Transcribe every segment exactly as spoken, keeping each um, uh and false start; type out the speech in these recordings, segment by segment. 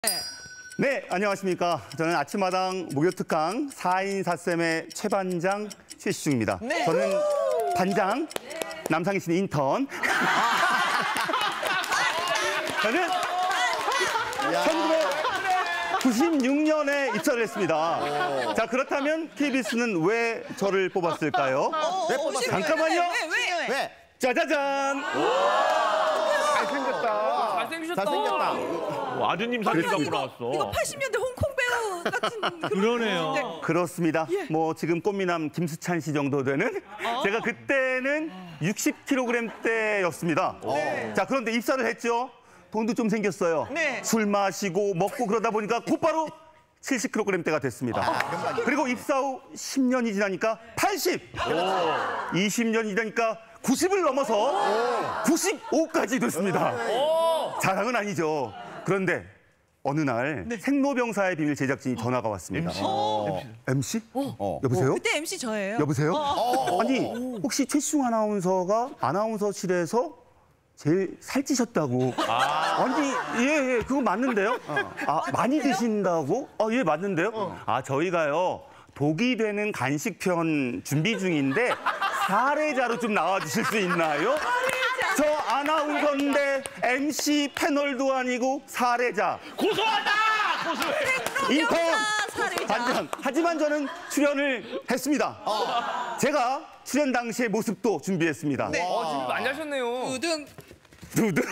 네, 안녕하십니까. 저는 아침마당 목요특강 사 인 사 쌤의 최반장 최시중입니다. 네. 저는 반장, 남상희 씨는 인턴. 저는 천구백구십육 년에 입사를 했습니다. 오. 자, 그렇다면 케이비에스는 왜 저를 뽑았을까요? 오, 오, 왜 뽑았어요? 잠깐만요. 왜, 왜? 왜? 짜자잔. 잘생겼다. 잘생기셨다. 잘생겼다. 오, 아드님 사진 갖고 나왔어. 이거 팔십 년대 홍콩 배우 같은 그러네요. 네. 그렇습니다. 예. 뭐 지금 꽃미남 김수찬 씨 정도 되는 어? 제가 그때는 육십 킬로그램대였습니다. 네. 자, 그런데 입사를 했죠. 돈도 좀 생겼어요. 네. 술 마시고 먹고 그러다 보니까 곧바로 칠십 킬로그램대가 됐습니다. 아, 그리고 입사 후 십 년이 지나니까 팔십, 오. 이십 년이 지나니까 구십을 넘어서 오. 구십오까지 됐습니다. 오. 자랑은 아니죠. 그런데 어느 날 네. 생로병사의 비밀 제작진이 전화가 왔습니다. 엠씨? 어. 엠씨? 어. 어. 여보세요? 그때 엠씨 저예요. 여보세요? 어. 아니, 혹시 최시중 아나운서가 아나운서실에서 제일 살찌셨다고. 아. 아니, 예, 예, 그거 맞는데요? 어. 아, 많이 드신다고? 아, 예, 맞는데요? 어. 아, 저희가요, 독이 되는 간식편 준비 중인데 사례자로 좀 나와주실 수 있나요? 저 아나운서인데 엠씨 패널도 아니고 사례자. 고소하다! 고소해! 인턴! 반장. 하지만 저는 출연을 했습니다. 어. 제가 출연 당시의 모습도 준비했습니다. 네. 어, 준비 많이 하셨네요. 두둥. 두둥.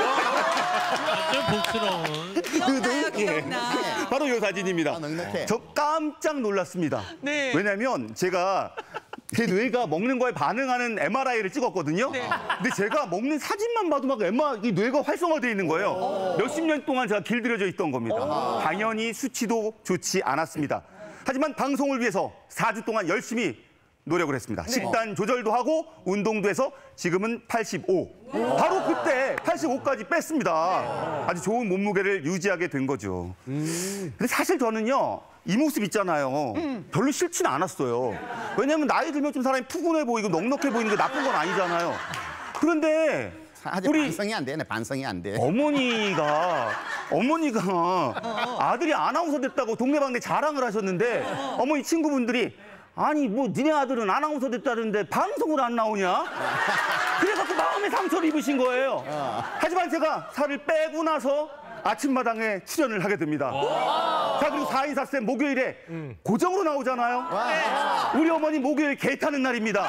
좀 복스러운. 기억나요, 기억나. 예. 바로 이 사진입니다. 아, 넉넉해. 저 깜짝 놀랐습니다. 네. 왜냐면 제가 제 뇌가 먹는 거에 반응하는 엠알아이를 찍었거든요. 네. 근데 제가 먹는 사진만 봐도 막 엠알, 이 뇌가 활성화되어 있는 거예요. 몇십 년 동안 제가 길들여져 있던 겁니다. 오. 당연히 수치도 좋지 않았습니다. 하지만 방송을 위해서 사 주 동안 열심히 노력을 했습니다. 네. 식단 조절도 하고 운동도 해서 지금은 팔십오. 오. 바로 그때 팔십오까지 뺐습니다. 아주 좋은 몸무게를 유지하게 된 거죠. 음. 근데 사실 저는요. 이 모습 있잖아요. 음. 별로 싫지는 않았어요. 왜냐면 나이 들면 좀 사람이 푸근해 보이고 넉넉해 보이는 게 나쁜 건 아니잖아요. 그런데 아직 우리 반성이 안 되네, 반성이 안 돼. 어머니가 어머니가 어. 아들이 아나운서 됐다고 동네방네 자랑을 하셨는데 어. 어머니 친구분들이 아니 뭐 니네 아들은 아나운서 됐다는데 방송을 안 나오냐? 그래갖고 마음의 상처를 입으신 거예요. 어. 하지만 제가 살을 빼고 나서 아침마당에 출연을 하게 됩니다. 자, 그리고 사 인 사 쌤 목요일에 음. 고정으로 나오잖아요. 네. 우리 어머니 목요일 개 타는 날입니다.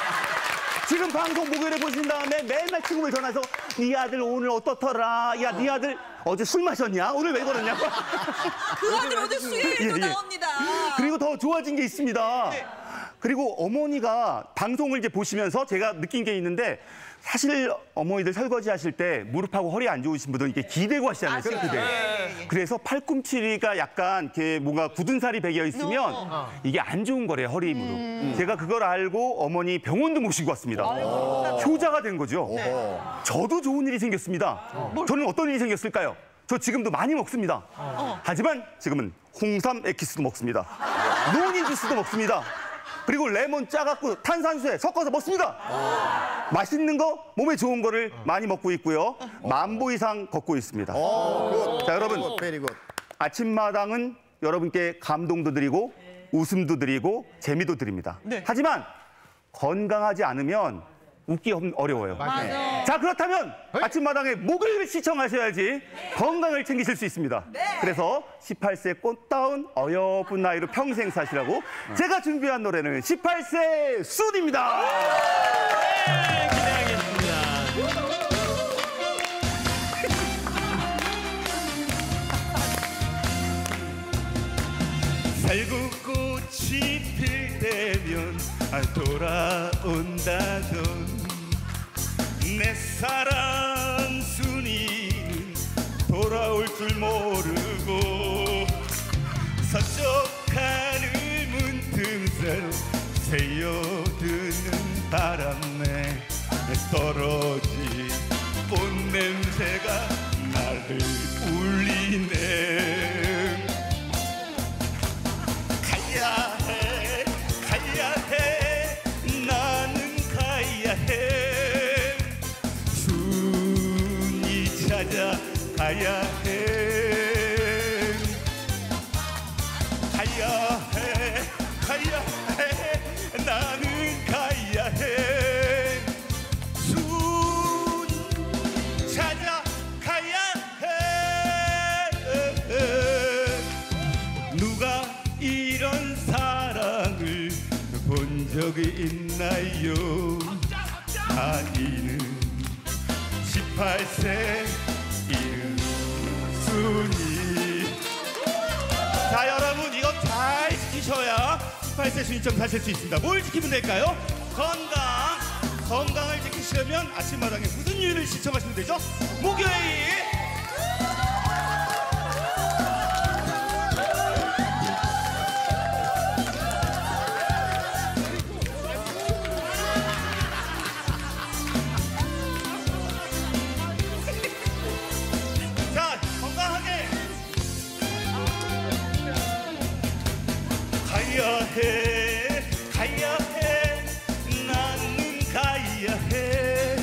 지금 방송 목요일에 보신 다음에 맨날 친구들 전화해서 네 아들 오늘 어떻더라? 야, 네 아들 어제 술 마셨냐? 오늘 왜 그러냐? 그 아들 어제 수요일에도 예, 예. 나옵니다. 그리고 더 좋아진 게 있습니다. 네. 그리고 어머니가 방송을 이제 보시면서 제가 느낀 게 있는데 사실 어머니들 설거지 하실 때 무릎하고 허리 안 좋으신 분들은 이렇게 기대고 하시잖아요. 싱크대. 네. 그래서 팔꿈치가 약간 이렇게 뭔가 굳은 살이 배겨 있으면 어. 이게 안 좋은 거래요, 허리 무릎. 음. 제가 그걸 알고 어머니 병원도 모시고 왔습니다. 오. 효자가 된 거죠. 네. 저도 좋은 일이 생겼습니다. 어. 저는 어떤 일이 생겼을까요? 저 지금도 많이 먹습니다. 어. 하지만 지금은 홍삼 에키스도 먹습니다. 논인 주스도 먹습니다. 그리고 레몬 짜갖고 탄산수에 섞어서 먹습니다. 오. 맛있는 거, 몸에 좋은 거를 어. 많보 먹고 있고요. 오. 만 보 이상 걷고 있습니다. 오. 자, 여러분, 오. 아침마당은 여러분께 감동도 드리고 네. 웃음도 드리고 재미도 드립니다. 네. 하지만 건강하지 않으면 웃기 어려워요. 맞아요. 자, 그렇다면 아침마당에 목요일을 시청하셔야지 네. 건강을 챙기실 수 있습니다. 네. 그래서 십팔 세 꽃다운 어여쁜 나이로 평생 사시라고 네. 제가 준비한 노래는 십팔 세 순입니다. 네, 기대하겠습니다. 살구꽃이 필 때면 돌아온다던 내 사랑 순이는 돌아올 줄 모르고 서쪽 하늘 문틈새로 새어드는 바람에 떨어진 꽃냄새가 나를 울리네. 가야 해, 가야 해, 나는 가야 해. 순이 찾아 가야 해. 저기 있나요? 나이는 십팔 세 이순이. 자, 여러분 이거 잘 지키셔야 십팔 세 순위점 사실 수 있습니다. 뭘 지키면 될까요? 건강. 건강을 지키시려면 아침마당에 무슨 일을 시청하시면 되죠? 목요일. 자, 건강하게 가야 해, 가야 해, 나는 가야 해.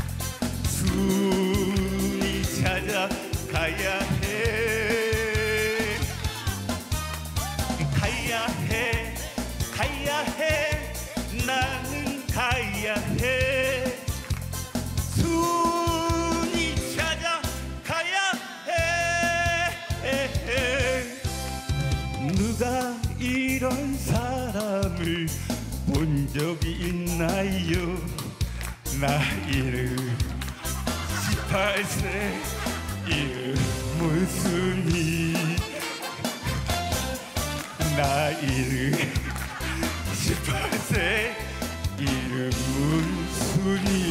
순이 찾아 가야 해. 가야 해, 가야 해, 나는 가야 해. 순이 찾아 가야 해. 누가 이런 사람을 본 적이 있나요? 나이는 십팔 세 이름은 순이. 나이는 십팔 세 이름은 순이.